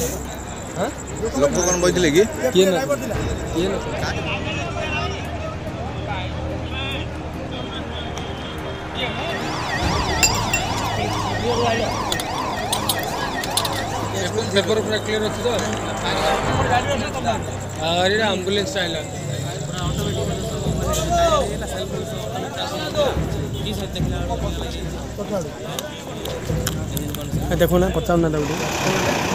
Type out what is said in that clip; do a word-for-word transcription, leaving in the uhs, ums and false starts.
हां लोक कोन बइथिले कि किए न किए न पेपर पूरा क्लियर अछि तो अरे एम्बुलेंस आइला देखो ना पचास ना